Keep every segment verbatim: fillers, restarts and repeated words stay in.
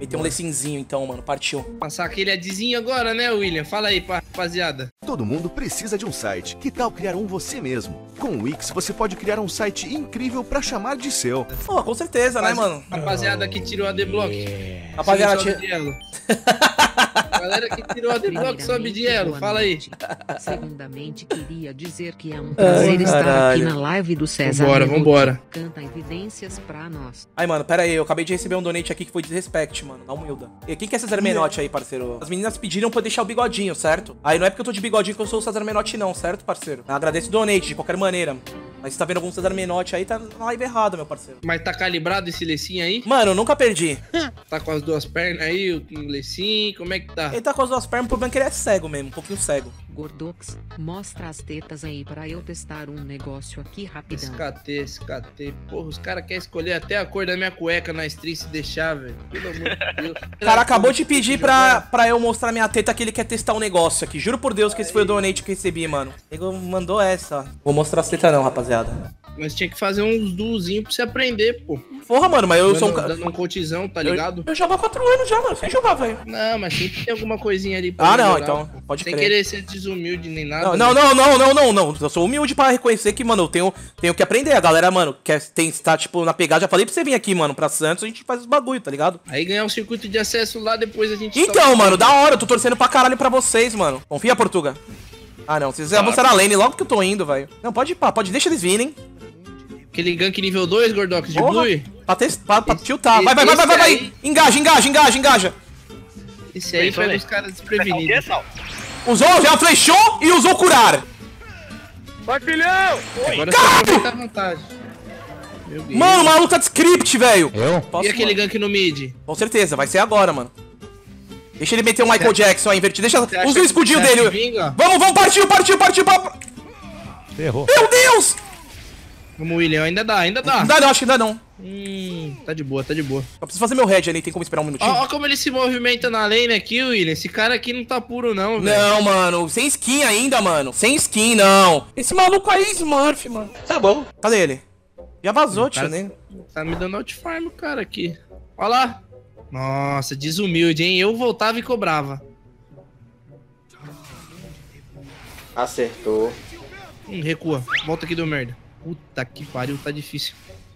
Meter um lecinzinho então, mano. Partiu. Passar aquele adzinho agora, né, William? Fala aí, rapaziada. Todo mundo precisa de um site. Que tal criar um você mesmo? Com o Wix, você pode criar um site incrível pra chamar de seu. Pô, com certeza, né, mano? Rapaziada que tirou a D-Block. Yeah. Rapaziada, sobe de elo. Galera que tirou a D-Block sobe de elo. Fala aí. Segundamente, queria dizer que é um prazer Ai, estar caralho. aqui na live do César. Vambora, vambora. Canta evidências pra nós. Ai, mano, pera aí. Eu acabei de receber um donate aqui que foi desrespeito, mano. Dá humilda. E quem que é César Menotti aí, parceiro? As meninas pediram pra eu deixar o bigodinho, certo? Aí não é porque eu tô de bigodinho que eu sou o César Menotti não, certo, parceiro? Eu agradeço o donate, de qualquer maneira. Mas se tá vendo algum César Menotti aí, tá na live errada, meu parceiro. Mas tá calibrado esse lecinho aí? Mano, eu nunca perdi. Tá com as duas pernas aí, o lecinho, como é que tá? Ele tá com as duas pernas, o problema é que ele é cego mesmo, um pouquinho cego. Gordox, mostra as tetas aí pra eu testar um negócio aqui rapidão. S K T, S K T. Porra, os caras querem escolher até a cor da minha cueca na stream se deixar, velho. Pelo amor de Deus. O cara acabou de pedir pra, pra eu mostrar minha teta que ele quer testar um negócio aqui. Juro por Deus que esse foi o donate que eu recebi, mano. Ele mandou essa. Vou mostrar as tetas não, rapaziada. Mas tinha que fazer uns duozinhos pra você aprender, pô. Porra, mano, mas eu dando, sou um cara... Dando um cotizão, tá ligado? Eu, eu jogo há quatro anos já, mano. Sem jogar, velho. Não, mas sempre tem alguma coisinha ali pra Ah, não, melhorar, então. pô. Pode Sem crer. querer ser desumilde nem nada. Não, não, não, não, não, não, não. Eu sou humilde pra reconhecer que, mano, eu tenho, tenho que aprender. A galera, mano, quer tem, tá, tipo, na pegada. Já falei pra você vir aqui, mano, pra Santos, a gente faz os bagulho, tá ligado? Aí ganhar um circuito de acesso lá, depois a gente... Então, mano, da hora. Eu tô torcendo pra caralho pra vocês, mano. Confia, Portuga. Ah, não. Vocês avançaram a lane logo que eu tô indo, velho. Não, pode ir, pá. Pode, deixa eles virem. Aquele gank nível dois, Gordox, de Blue? Pra, pra, pra tiltar. Vai, vai, vai, vai, vai, vai. Engaja, engaja, engaja, engaja. Esse aí pega os caras desprevenidos. Usou, já flechou e usou curar. Vai, filhão! Agora você tá à vontade. Mano, o maluco tá de script, velho. Eu? Posso, e aquele mano? gank no mid? Com certeza, vai ser agora, mano. Deixa ele meter um Michael Você Jackson aí, invertido. Deixa, usa o escudinho você dele. vinga? Vamos, vamos, partiu, partiu, partiu. Pra... Ferrou. Meu Deus! Vamos, William, ainda dá, ainda dá. Não dá não, acho que ainda não. Hum, tá de boa, tá de boa. Eu preciso fazer meu head ali, tem como esperar um minutinho? Ó, ó como ele se movimenta na lane aqui, William. Esse cara aqui não tá puro não, velho. Não, mano, sem skin ainda, mano. Sem skin, não. Esse maluco aí é Smurf, mano. Tá bom. Cadê ele? Já vazou, tio, né? Tá me dando outfarm o cara aqui. Ó lá. Nossa, desumilde, hein? Eu voltava e cobrava. Acertou. Hum, recua. Volta aqui, deu merda. Puta que pariu, tá difícil.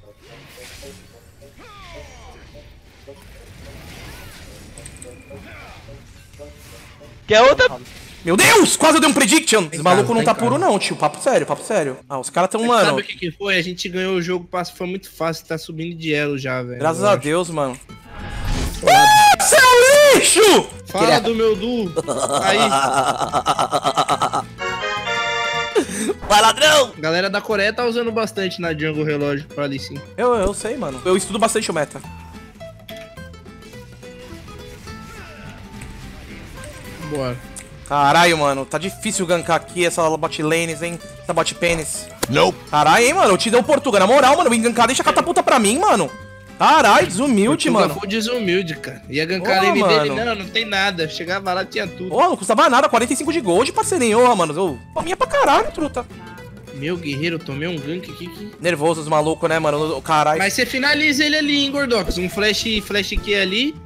Quer outra? Meu Deus! Quase eu dei um prediction! Esse maluco não tá cara. puro não, tio. Papo sério, papo sério. Ah, os caras tão, Mas mano... sabe o que que foi? A gente ganhou o jogo, passo foi muito fácil, tá subindo de elo já, velho. Graças a Deus, mano. Ah, seu lixo! Fala Queria... do meu duo. Aí. Vai, ladrão! A galera da Coreia tá usando bastante na jungle relógio pra ali sim. Eu, eu sei, mano. Eu estudo bastante o meta. Bora. Caralho, mano. Tá difícil gankar aqui essa bot lanes, hein? Essa bot pênis. Não. Caralho, hein, mano. Eu te dei o Portuga. Na moral, mano. Vem gankar, deixa a catapulta pra mim, mano. Caralho, desumilde, Portuga mano. foi desumilde, cara. Ia gankar Porra, ele dele. mano. Não, não tem nada. Chegava lá, tinha tudo. Ô, não custava nada. quarenta e cinco de gold, parceirinho. Ô, mano. Ô, palminha pra caralho, truta. Meu guerreiro, tomei um gank aqui. Que... Nervoso os malucos, né, mano? Caralho. Mas você finaliza ele ali, hein, Gordox. Um flash, flash Q ali.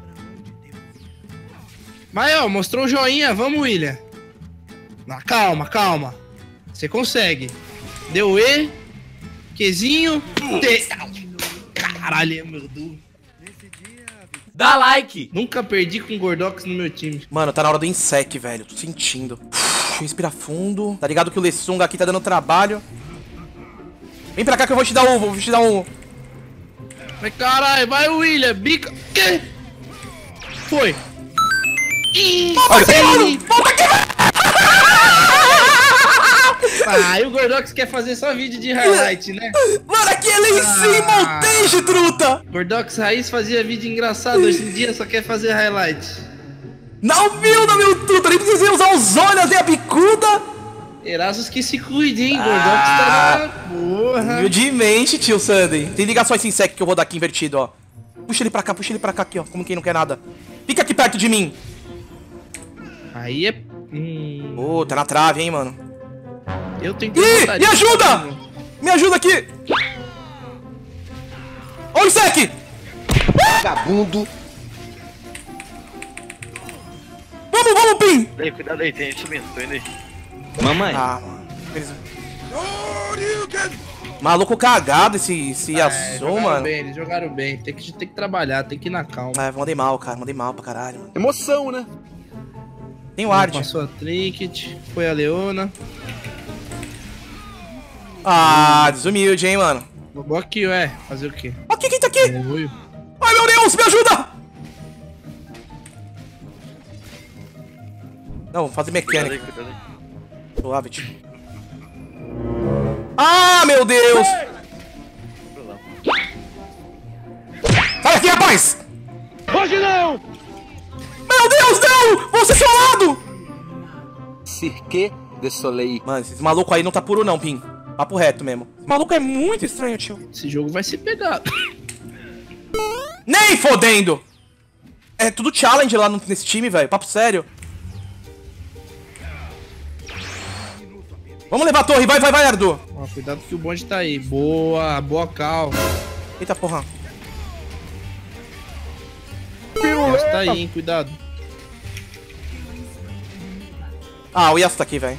Mas, ó, mostrou o joinha. Vamos, William. Ah, calma, calma. Você consegue. Deu E. Qzinho. T. Caralho, meu Deus. Dá like. Nunca perdi com Gordox no meu time. Mano, tá na hora do insec, velho. Tô sentindo. Deixa eu respirar fundo. Tá ligado que o Lessunga aqui tá dando trabalho. Vem pra cá que eu vou te dar um. Vou te dar um. Mas caralho, vai, William. Bica. Que? Foi. Ih, Volta aqui, mano! Volta aqui, mano! Ah, e o Gordox quer fazer só vídeo de highlight, né? Mano, aqui é lá em cima, Ah. montage, truta! Gordox Raiz fazia vídeo engraçado, hoje em dia só quer fazer highlight. Não viu, não, meu truta! Nem precisei usar os olhos nem a bicuda! Erasos que se cuide, hein? Gordox Ah. tá na porra. Humildemente, tio Sandy. Tem ligações sem sec que eu vou dar aqui invertido, ó. Puxa ele pra cá, puxa ele pra cá aqui, ó. Como quem não quer nada. Fica aqui perto de mim. Aí é... Hum... Ô, oh, tá na trave, hein, mano. Eu tenho que... Ih, me ajuda! Me ajuda aqui! Olha o sec! Vagabundo. Vamos, vamos, Pim! Aí, cuidado aí, tem gente subindo, tô indo aí. Mamãe. Ah, mano. Eles... Maluco cagado esse, esse É, Yasuo, jogaram mano. bem, eles jogaram bem. Tem que, tem que trabalhar, tem que ir na calma. Ah, mandei mal, cara. Mandei mal pra caralho, mano. Emoção, né? Tem o Ard. Passou a Trinket, foi a Leona. Ah, desumilde, hein, mano. Vou aqui, ué. Fazer o quê? Aqui, quem tá aqui? Oi. Ai, meu Deus, me ajuda! Não, vamos fazer Cuidado aí, mecânica. cuidado aí. Suave, tio. Ah, meu Deus! Sai daqui, rapaz! Hoje não! Meu Deus, não! Você seu lado! Cirque de Soleil. Mano, esse maluco aí não tá puro não, Pim. Papo reto mesmo. Esse maluco é muito estranho, tio. Esse jogo vai se pegar. Nem fodendo! É tudo challenge lá no- nesse time, velho. Papo sério. Vamos levar a torre, vai, vai, vai, Ardu. Ó, cuidado que o bonde tá aí. Boa, boa cal. Eita porra. Yasuo tá aí, hein, cuidado. Ah, o Yasuo tá aqui, velho.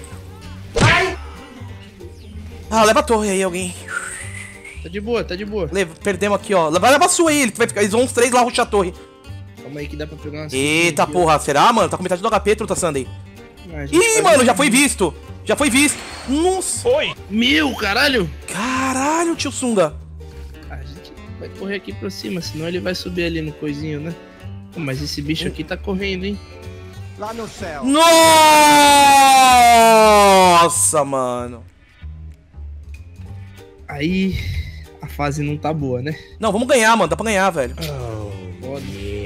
Ah, leva a torre aí, alguém. Tá de boa, tá de boa. Leva, perdemos aqui, ó. Vai levar a sua aí, ele vai ficar, eles vão uns três lá rushar a torre. Calma aí que dá pra pegar umas... Eita aqui, ó. porra, será, mano? Tá com metade do H P, truta Sunday. Ah, a gente Ih, faz mano, isso. já foi visto. Já foi visto. Nossa. Meu, caralho! Caralho, tio Sunga. A gente vai correr aqui pra cima, senão ele vai subir ali no coisinho, né? Pô, mas esse bicho aqui tá correndo, hein? Lá no céu. Nossa, mano. Aí a fase não tá boa, né? Não, vamos ganhar, mano. Dá pra ganhar, velho. Foda.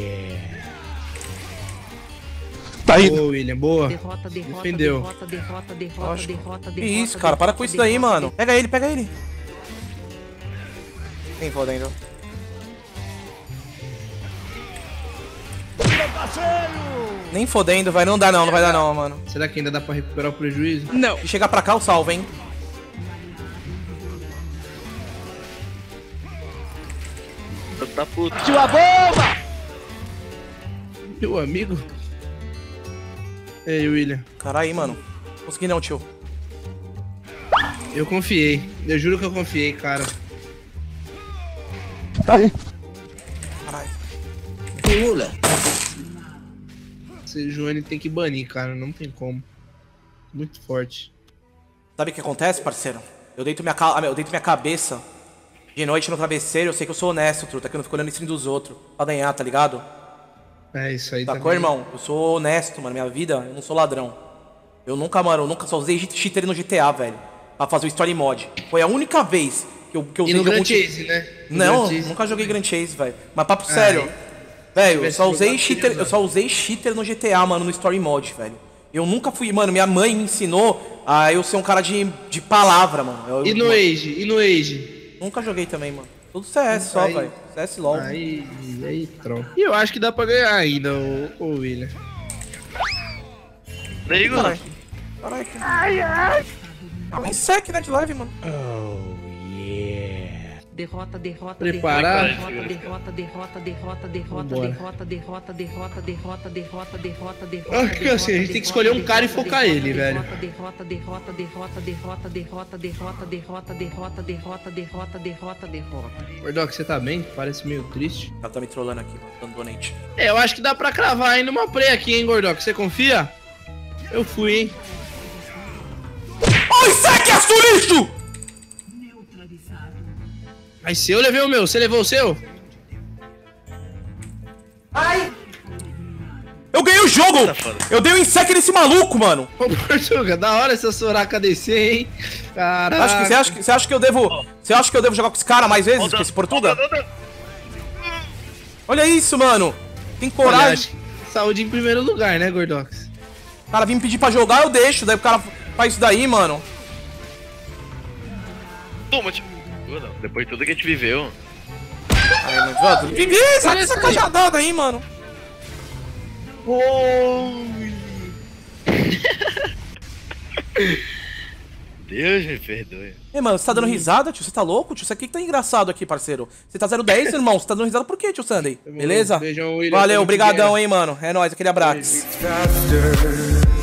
Tá Boa, William, boa. Derrota, derrota, Defendeu. derrota, derrota, derrota, Lógico. derrota, Que derrota. isso, cara. Para com isso daí, derrota, mano. Pega ele, pega ele. Quem fodendo? Nem fodendo, vai. Não dá não, não vai dar não, mano. Será que ainda dá pra recuperar o prejuízo? Se chegar pra cá, eu salvo, hein. Tá puto. Meu amigo. Ei, William. Caralho, mano. Consegui não, tio. Eu confiei. Eu juro que eu confiei, cara. Caralho. Esse Joane tem que banir, cara. Não tem como. Muito forte. Sabe o que acontece, parceiro? Eu deito minha, ca... eu deito minha cabeça de noite no travesseiro, eu sei que eu sou honesto, truta, que eu não fico olhando em cima dos outros pra ganhar, tá ligado? É isso aí, Sacou, também. irmão? Eu sou honesto, mano. Minha vida, eu não sou ladrão. Eu nunca, mano, eu nunca só usei cheater no G T A, velho. Pra fazer o story mod. Foi a única vez que eu, que eu E usei no jogo Grand multi- Chase, né? No Não, Grand Chase. nunca joguei Grand Chase, velho. Mas papo sério. Velho, eu tivesse só usei jogado, cheater, teria eu só usei cheater no G T A, mano, no story mod, velho. Eu nunca fui, mano, minha mãe me ensinou a eu ser um cara de, de palavra, mano. Eu, E no mano, Age? E no Age? Nunca joguei também, mano. Tudo C S só, Aí- velho. C S LOL. Aí, aí, troll. E eu acho que dá pra ganhar ainda, o, o William. Daí, Gu. Caralho. Caralho. Ai, ai. É sec, né, de live, mano. Derrota, derrota, Preparado? derrota, derrota, derrota, derrota, derrota, Vambora. derrota, derrota, derrota, derrota, derrota, derrota, derrota. Acho que assim, a gente tem que escolher um cara e focar ele, velho. Derrota, derrota, derrota, derrota, derrota, derrota, derrota, derrota, derrota, derrota, derrota, derrota. Gordox, você tá bem? Parece meio triste. Ela tá me trollando aqui, mano, dando donate. É, eu acho que dá pra cravar ainda uma play aqui, hein, Gordox? Você confia? Eu fui, hein? Ai, sec, é lixo! Mas se eu levei o meu, você levou o seu? Eu ganhei o jogo! Tá foda. Eu dei um insec nesse maluco, mano! Ô, Portuga, da hora essa Soraka descer, hein? Caraca. Acho que, você, acha que, você acha que eu devo. Você acha que eu devo jogar com esse cara mais vezes, com esse Portuga? Olha isso, mano! Tem Olha, coragem. acho que saúde em primeiro lugar, né, Gordox? O cara vem me pedir pra jogar, eu deixo. Daí o cara faz isso daí, mano. Toma, tipo. Gu, não. Depois de tudo que a gente viveu. Ai, mano, Jota, vivi essa, essa cajadada aí, mano. Deus me perdoe. Ei, mano, você tá dando risada, tio? Você tá louco, tio? Isso aqui que tá engraçado aqui, parceiro. Você tá zero dez, irmão? Você tá dando risada por quê, tio Sunday? Beleza? Beijão, William. Valeu, Tamo obrigadão, together. hein, mano. É nóis, aquele abraço. faster.